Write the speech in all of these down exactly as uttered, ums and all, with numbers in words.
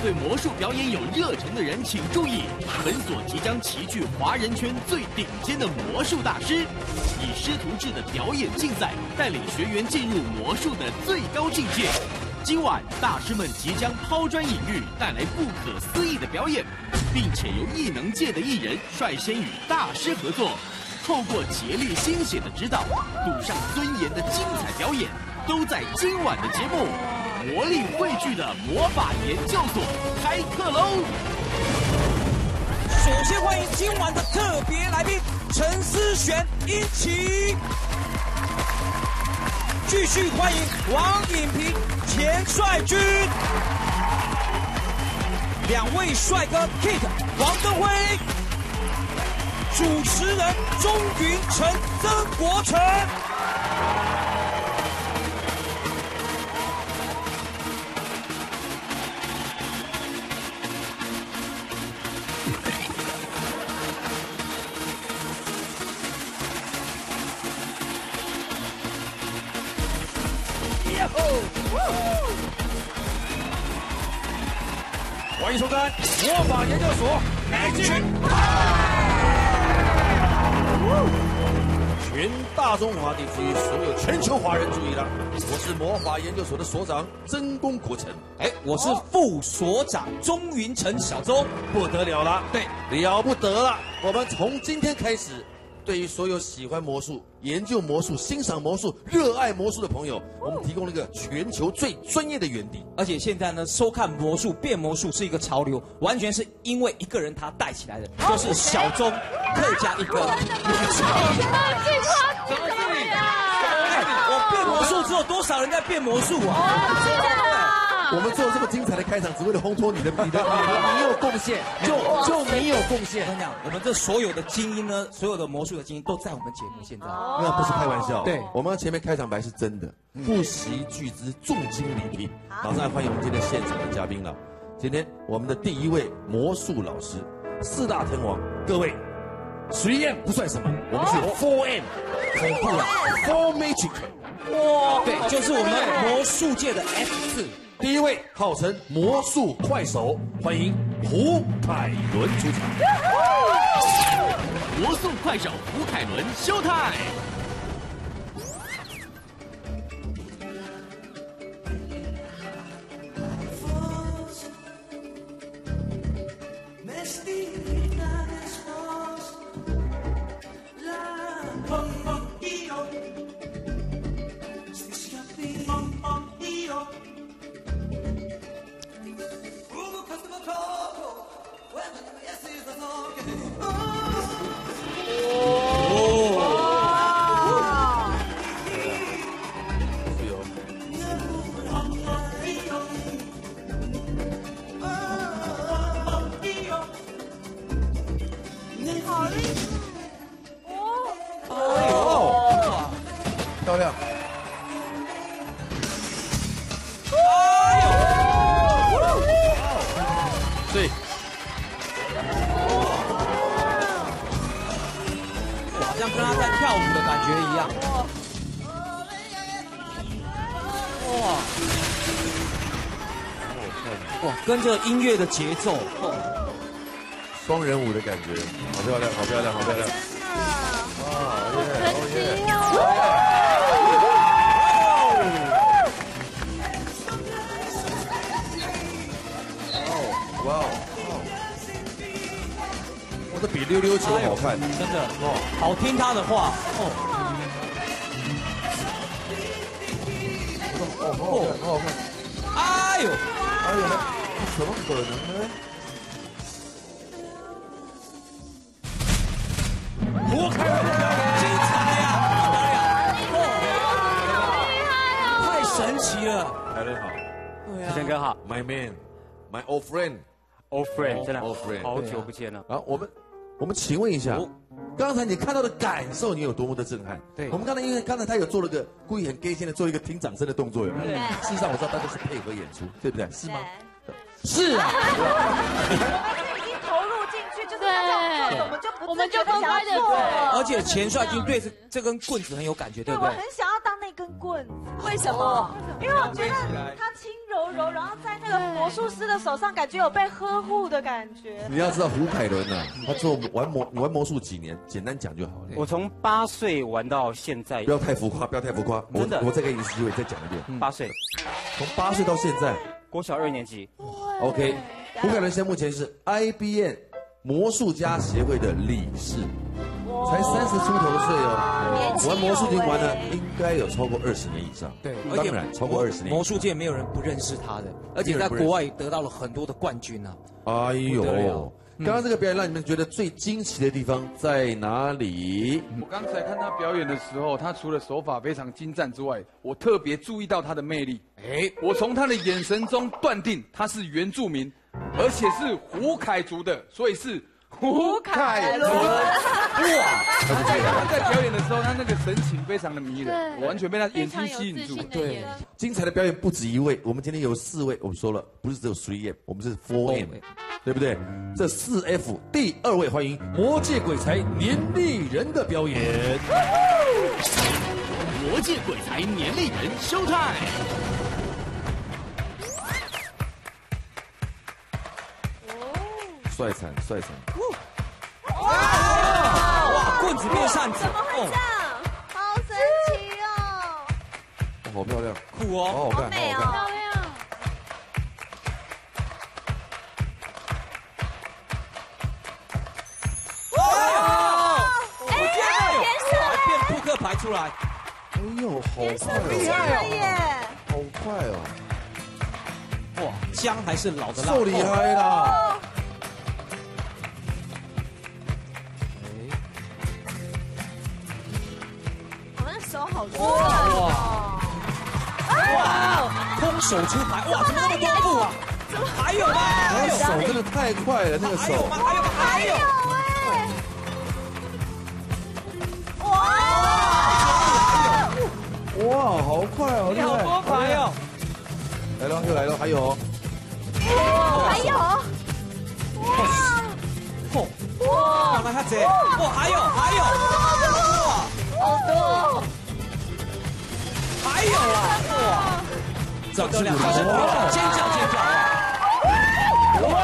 对魔术表演有热忱的人请注意，本所即将齐聚华人圈最顶尖的魔术大师，以师徒制的表演竞赛带领学员进入魔术的最高境界。今晚大师们即将抛砖引玉，带来不可思议的表演，并且由艺能界的艺人率先与大师合作，透过竭力心血的指导，赌上尊严的精彩表演，都在今晚的节目《魔力汇聚的魔法研究所》开课喽！ 首先欢迎今晚的特别来宾陈思璇、殷琦。继续欢迎王颖平、钱帅军，两位帅哥 Kit、王登辉，主持人钟云成、曾国成。 欢迎收看魔法研究所 Action！ 全大中华地区所有全球华人注意了，我是魔法研究所的所长真宫国成， 哎，我是副所长钟云成小钟， 不得了了， 对， 了不得了！我们从今天开始，对于所有喜欢魔术、研究魔术、欣赏魔术、热爱魔术的朋友，我们提供了一个全球最专业的园地。 而且现在呢，收看魔术、变魔术是一个潮流，完全是因为一个人他带起来的，就是小钟，客家一哥。 怎么是你啊？ 我变魔术之后，多少人在变魔术啊？ 我们做这么精彩的开场，只为了烘托你的、你的、你有贡献，就就你有贡献。 我跟你讲，我们这所有的精英呢，所有的魔术的精英都在我们节目现在。 那不是开玩笑， 对， 我们前面开场白是真的，不惜巨资，重金礼聘。马上来欢迎我们今天现场的嘉宾了。今天我们的第一位魔术老师，四大天王，各位。three M 不算什么，我们是 four M， 恐怖了 ，four Magic， 哇，对，就是我们魔术界的 F 四。 第一位号称魔术快手，欢迎胡凯伦出场。 魔术快手胡凯伦 ，Showtime！ 漂亮！对， 好像跟他在跳舞的感觉一样。哇！哇，跟着音乐的节奏， 双人舞的感觉，好漂亮，好漂亮，好漂亮！ 神奇哦！ 哇哦！我这比溜溜球好看， 真的哦，好听他的话哦。 哦，好好看，好好看！ 哎呦， 哎呦，怎么可能呢？胡凯伦， 精彩呀！太神奇了！ 凯伦好， 志成哥好 ，My man, my old friend, ，old friend， 真的 old friend， 好久不见了。 啊，我们我们请问一下，刚才你看到的感受，你有多么的震撼？ 对， 我们刚才因为刚才他有做了个故意很 gay 线的做一个听掌声的动作，有没有？事实上我知道大家是配合演出，对不对？是吗？是啊。 对， 我们就不我们就乖乖的做。 而且钱帅军对这这根棍子很有感觉，对不对？ 我很想要当那根棍子。为什么？因为我觉得它轻柔柔柔，然后在那个魔术师的手上，感觉有被呵护的感觉。 你要知道胡凯伦啊，他做玩魔玩魔术几年，简单讲就好了。 我从八岁玩到现在， 不要太浮夸，不要太浮夸。 真的， 我我再给你一次机会，再讲一遍。 八岁， 从八岁到现在， 国小二年级。 OK， 胡凯伦现在目前是 I B M 魔术家协会的理事。才三十出头岁哦，玩魔术已经玩了应该有超过二十年以上。 对， 当然超过二十年。 魔术界没有人不认识他的，而且在国外得到了很多的冠军啊。 哎呦，刚刚这个表演让你们觉得最惊奇的地方在哪里？ 我刚才看他表演的时候，他除了手法非常精湛之外，我特别注意到他的魅力。哎，我从他的眼神中断定他是原住民，而且是胡凯族的，所以是。胡凯伦，哇！他在表演的时候，他那个神情非常的迷人，我完全被他眼睛吸引住。 对，精彩的表演不止一位，我们今天有四位，我们说了，不是只有 three M， 我们是 four M， 对不对？这四 F 第二位，欢迎魔界鬼才年历人的表演。 魔界鬼才年历人 ，Showtime！ 帅惨帅惨！ 哇哇，棍子变扇子， 怎么会这样？好神奇哦！ 好漂亮， 酷哦， 好好看， 好美哦， 好漂亮！ 哇！ 哎，颜色变扑克牌出来， 哎呦，好快不见了哦！ 耶！ 好快哦！ 哇，姜还是老的辣， 够厉害啦！ 手好多哇！ 哇！空手出牌，哇，怎么那么多步啊？还有吗？ 他手真的太快了，那个手。 还有吗？还有吗？还有！ 哇！哇，好快哦！ 你好多牌哦！ 来了，又来了，还有。 还有。 哇！哇！来看姐，哇，还有，还有，哇， 好多。 还有啊！哇， 掌声鼓励！ 尖叫尖叫！哇！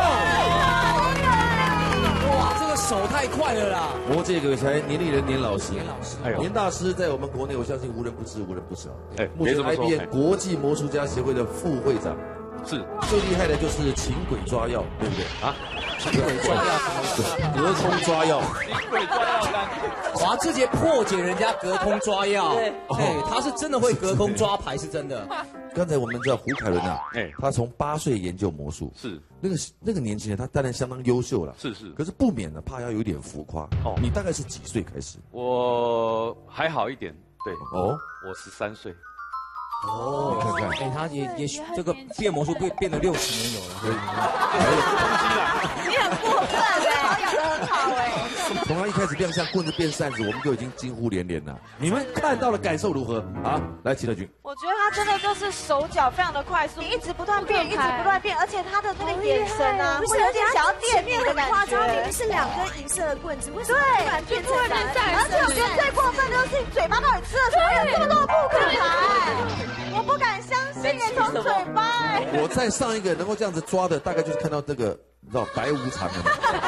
哇，这个手太快了啦！ 魔界鬼才年历人年老师， 年老师， 哎呦，年大师在我们国内，我相信无人不知，无人不晓。 哎， 目前 I B M 国际魔术家协会的副会长， 是最厉害的就是请鬼抓药，对不对啊？ 请鬼抓药， 隔空抓药， 请鬼抓药单。 哇，直接破解人家隔空抓药，对，他是真的会隔空抓牌，是真的。 刚才我们知道胡凯伦啊， 哎， 他从八岁研究魔术， 是那个那个年轻人，他当然相当优秀了， 是是， 可是不免呢，怕要有点浮夸。哦，你大概是几岁开始？ 我还好一点，对， 哦， 我十三岁。 哦，你看看， 哎，他也也许这个变魔术变变了六十年有了， 对， 你很过分哎，保养得很好哎。 从他一开始亮相棍子变扇子，我们就已经惊呼连连了。你们看到的感受如何啊？来，齐乐君。 我觉得他真的就是手脚非常的快速，一直不断变，一直不断变，而且他的那个眼神啊，会有点想要电面的感觉。夸张，明明是两根银色的棍子，为什么突然变成蓝色？而且我觉得最过分的就是你嘴巴到底吃了什么？有这么多扑克牌，我不敢相信耶，从嘴巴哎。 我在上一个能够这样子抓的，大概就是看到这个，你知道白无常了。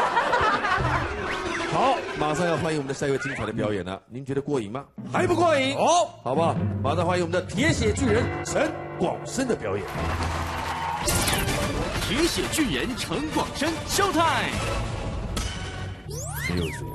好，马上要欢迎我们的下一位精彩的表演了，您觉得过瘾吗？还不过瘾？哦，好不好？马上欢迎我们的铁血巨人陈广生的表演。 铁血巨人陈广生 ，Showtime！ 没有错，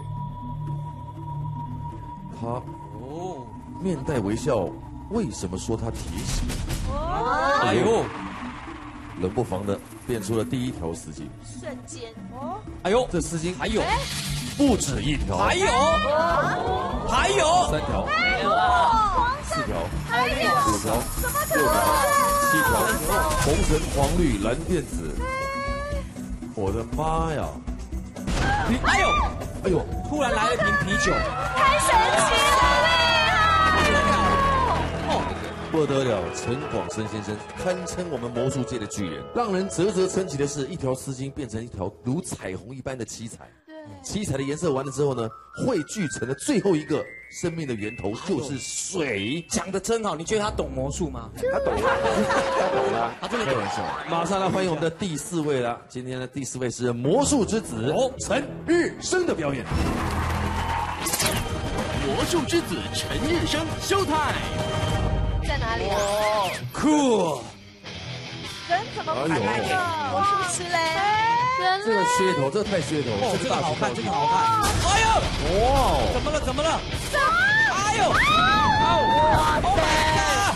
他哦，面带微笑，为什么说他铁血？ 哎呦， 冷不防的变出了第一条丝巾， 瞬间哦， 哎呦， 这丝巾还有。 不止一条， 还有，还有三条，四条， 还有五条，六条，七条，红橙黄绿蓝靛紫，我的妈呀！ 哎呦， 哎呦， 突然来了瓶啤酒， 太神奇了嘞！ 不得了，陈广生先生堪称我们魔术界的巨人。让人啧啧称奇的是，一条丝巾变成一条如彩虹一般的七彩。 七彩的颜色完了之后呢，汇聚成了最后一个生命的源头，就是水。 讲得真好，你觉得他懂魔术吗？ 他懂了，他懂了， 他真的懂。 马上来欢迎我们的第四位了。今天的第四位是魔术之子哦，陈日升的表演。 魔术之子陈日升 ，Showtime！ 在哪里啊？ 酷。 人怎么不来的？魔术师嘞？人这个噱头，这个太噱头， 哦，这个好看，这个好看。哎呦，哇，怎么了？怎么了？ 什么？ 哎呦，哇塞！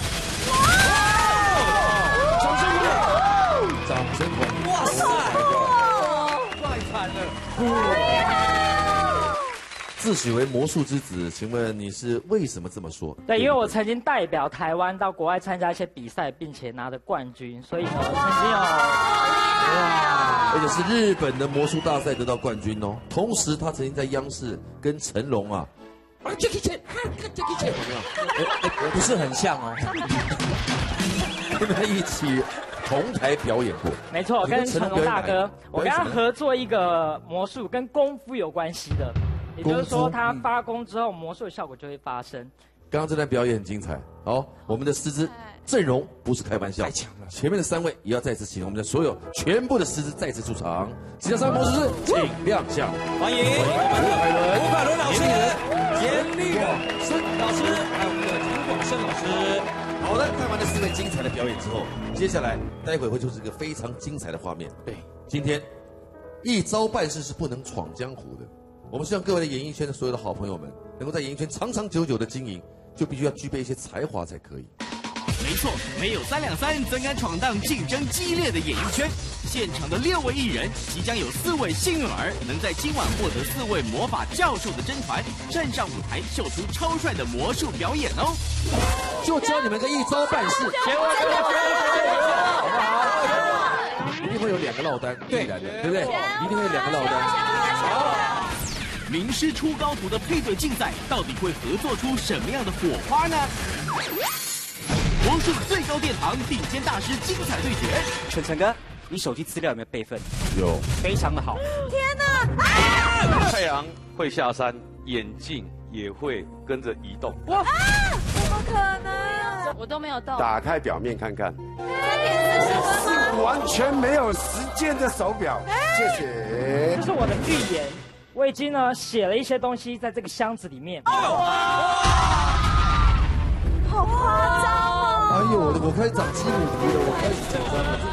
哇！掌声鼓励！ 掌声鼓励！ 哇塞！太惨了！ 自诩为魔术之子，请问你是为什么这么说？ 对，因为我曾经代表台湾到国外参加一些比赛，并且拿的冠军，所以呢，曾经有哇， 而且是日本的魔术大赛得到冠军哦。同时，他曾经在央视跟成龙啊，啊 Jackie Chan，Jackie Chan 有没有？ 不是很像哦， 跟他一起同台表演过。 没错，跟成龙大哥，我跟他合合作一个魔术，跟功夫有关系的。也就是说，他发功之后，魔术的效果就会发生。 刚刚这段表演很精彩，好，我们的师资阵容不是开玩笑， 太强了。 前面的三位也要再次请我们的所有全部的师资再次出场。其他三位魔术师，请亮相。 欢迎我们的吴凯伦老师、严立广生老师，还有我们的田广生老师。 好的，看完了四位精彩的表演之后，接下来待会会就是一个非常精彩的画面。 对， 今天一招半式是不能闯江湖的。我们希望各位的演艺圈的所有的好朋友们，能够在演艺圈长长久久的经营，就必须要具备一些才华才可以。 没错，没有三两三，怎敢闯荡竞争激烈的演艺圈？现场的六位艺人，即将有四位幸运儿能在今晚获得四位魔法教授的真传，站上舞台秀出超帅的魔术表演哦！ 就教你们个一招半式， 结果结果结果好不好？一定会有两个落单，必然的，对不对？一定会有两个落单。好。 名师出高徒的配对竞赛，到底会合作出什么样的火花呢？魔术最高殿堂顶尖大师精彩对决。 晨晨哥，你手机资料有没有备份？ 有， 非常的好。 天哪！啊、 太阳会下山，眼镜也会跟着移动。 哇！啊、怎么可能？ 我都没有动。 打开表面看看。 是完全没有时间的手表。谢谢。 这是我的预言。我已经呢写了一些东西在这个箱子里面。 好夸张哦！ 哎呦，我我开始长鸡母皮了，我开始紧张了。